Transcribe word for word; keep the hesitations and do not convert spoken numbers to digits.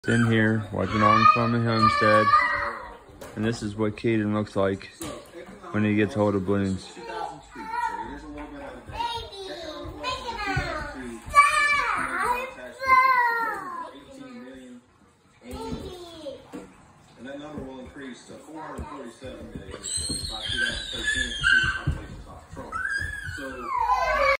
In here, watching on from the homestead, and this is what Kaden looks like when he gets hold of balloons. And that number will increase to four hundred forty-seven million by two thousand thirteen to see the population top control. So